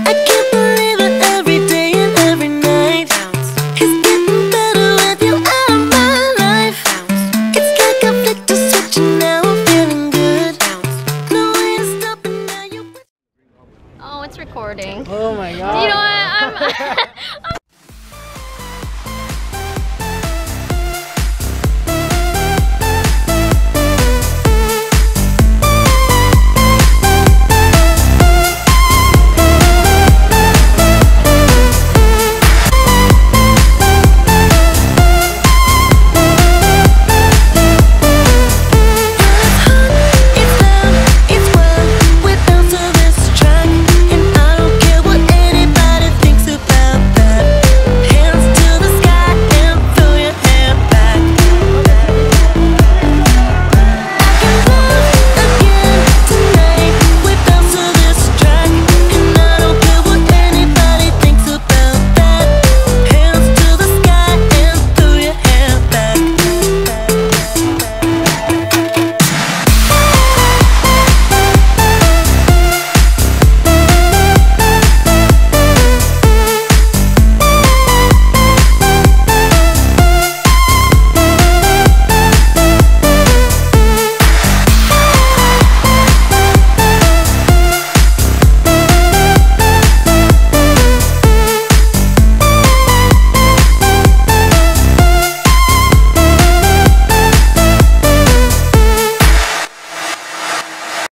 I can't believe it every day and every night. It's getting better with you out of my life. It's like I flicked a switch and now I'm feeling good. No way to stop it now. Oh, it's recording. Oh my god. You know what?